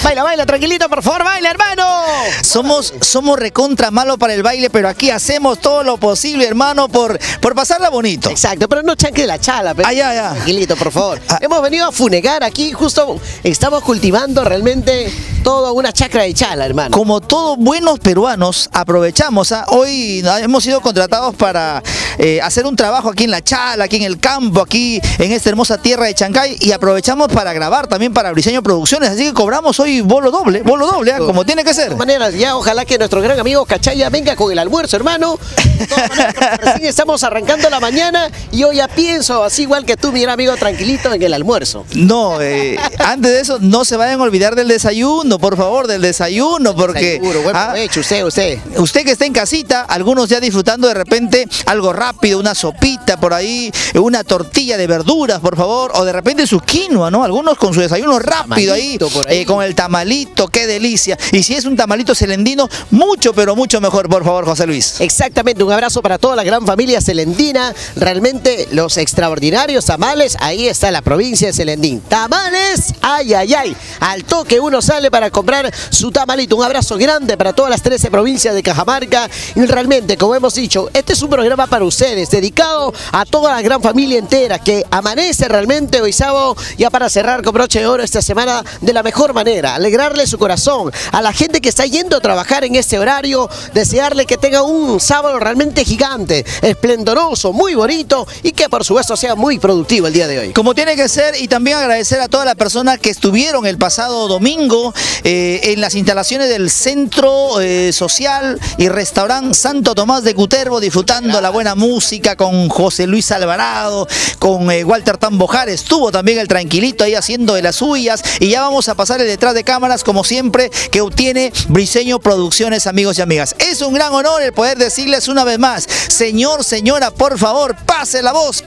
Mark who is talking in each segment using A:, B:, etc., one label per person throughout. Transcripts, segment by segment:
A: Baila, baila, tranquilito, por favor, baila, hermano.
B: Somos recontra malo para el baile, pero aquí hacemos todo lo posible, hermano, por pasarla bonito.
A: Exacto, pero no chanque la chala. Pero
B: ya.
A: Tranquilito, por favor. Hemos venido a funegar aquí, justo estamos cultivando realmente toda una chacra de chala, hermano.
B: Como todos buenos peruanos, aprovechamos. Hoy hemos sido contratados para hacer un trabajo aquí en la chala, aquí en el campo, aquí en esta hermosa tierra de Chancay, y aprovechamos para grabar también para Briseño Producciones, así que cobramos hoy bolo doble, como tiene que ser.
A: De todas maneras, ya ojalá que nuestro gran amigo Cachaya venga con el almuerzo, hermano. De todas maneras, recién estamos arrancando la mañana y yo ya pienso, así igual que tú, mi gran amigo, tranquilito en el almuerzo.
B: No, antes de eso, no se vayan a olvidar del desayuno, por favor, del desayuno, porque...
A: Seguro, buen provecho,
B: usted que está en casita, algunos ya disfrutando de repente algo rápido, una sopita por ahí, una tortilla de verduras, por favor, o de repente su quinoa, ¿no? Algunos con su desayuno rápido ahí, con el tamalito, qué delicia. Y si es un tamalito celendino, mucho, pero mucho mejor, por favor, José Luis.
A: Exactamente, un abrazo para toda la gran familia celendina, realmente los extraordinarios tamales, ahí está la provincia de Celendín. Tamales, ay, ay, ay, al toque uno sale para comprar su tamalito. Un abrazo grande para todas las 13 provincias de Cajamarca. Y realmente, como hemos dicho, este es un programa para ustedes, dedicado a toda la gran familia entera, que amanece realmente hoy sábado, ya para cerrar con broche de oro esta semana de la mejor manera, alegrarle su corazón a la gente que está yendo a trabajar en este horario, desearle que tenga un sábado realmente gigante, esplendoroso, muy bonito y que por supuesto sea muy productivo el día de hoy.
B: Como tiene que ser, y también agradecer a todas las personas que estuvieron el pasado domingo en las instalaciones del Centro Social y Restaurante Santo Tomás de Cutervo, disfrutando la buena música con José Luis Alvarado, con Walter Tambojar. Estuvo también el Tranquilito ahí haciendo de las suyas, y ya vamos a pasar el detrás de cámaras, como siempre, que obtiene Briseño Producciones, amigos y amigas. Es un gran honor el poder decirles una vez más, señor, señora, por favor, pase la voz,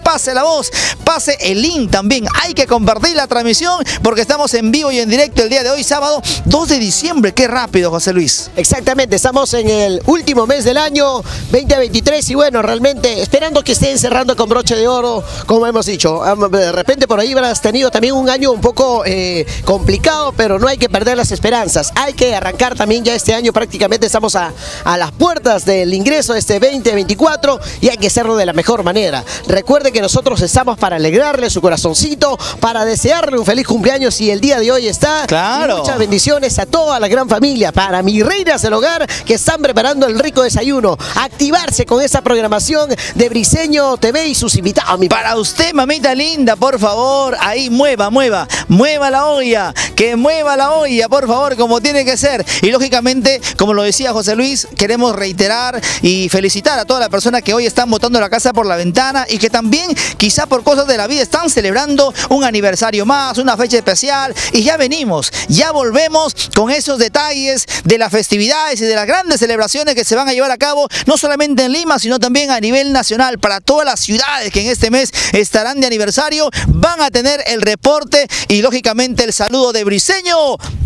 B: pase el link también. Hay que compartir la transmisión porque estamos en vivo y en directo el día de hoy, sábado 2 de diciembre. Qué rápido, José Luis.
A: Exactamente, estamos en el último mes del año 2023 y bueno, realmente esperando que estén cerrando con broche de oro, como hemos dicho. De repente por ahí habrás tenido también un año un poco complicado, pero no hay que perder las esperanzas. Hay que arrancar también ya este año, prácticamente estamos a las puertas del ingreso de este 2024 y hay que hacerlo de la mejor manera. Recuerde que nosotros estamos para alegrarle su corazoncito, para desearle un feliz cumpleaños y el día de hoy está.
B: Claro.
A: Y muchas bendiciones a toda la gran familia, para mis reinas del hogar que están preparando el rico desayuno. Activarse con esa programación de Briseño TV y sus invitados.
B: Para usted, mamita linda, por favor, ahí mueva la olla, que mueva la olla, por favor, como tiene que ser. Y lógicamente, como lo decía José Luis, queremos reiterar y felicitar a todas las personas que hoy están botando la casa por la ventana y que también, quizá por cosas de la vida, están celebrando un aniversario más, una fecha especial, y ya volvemos con esos detalles de las festividades y de las grandes celebraciones que se van a llevar a cabo, no solamente en Lima, sino también a nivel nacional. Para todas las ciudades que en este mes estarán de aniversario, van a tener el reporte y lógicamente el saludo de Briseño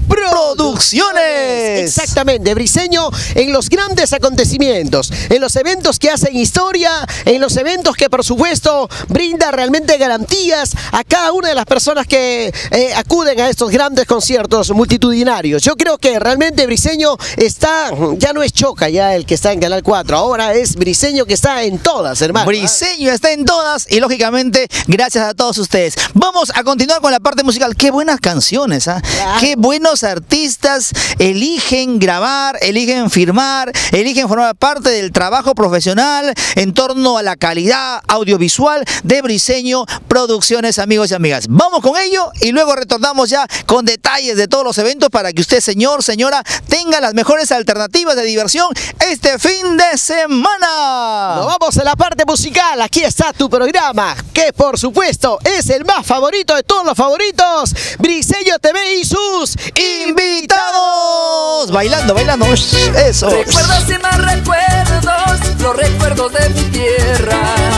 B: Producciones.
A: Exactamente, Briseño en los grandes acontecimientos, en los eventos que hacen historia, en los eventos que por supuesto brinda realmente garantías a cada una de las personas que acuden a estos grandes conciertos multitudinarios. Yo creo que realmente Briseño está, ya no es Choca ya el que está en Canal 4, ahora es Briseño que está en todas, hermano.
B: Briseño está en todas y lógicamente gracias a todos ustedes. Vamos a continuar con la parte musical. Qué buenas canciones, ¿eh? Claro. Qué buenos artistas eligen grabar, eligen firmar, eligen formar parte del trabajo profesional en torno a la calidad audiovisual de Briseño Producciones, amigos y amigas. Vamos con ello y luego retornamos ya con detalles de todos los eventos para que usted, señor, señora, tenga las mejores alternativas de diversión este fin de semana.
A: Nos vamos a la parte musical. Aquí está tu programa, que por supuesto es el más favorito de todos los favoritos, Briseño TV y sus invitados.
B: Bailando, eso.
C: Recuerdos y más recuerdos, los recuerdos de mi tierra.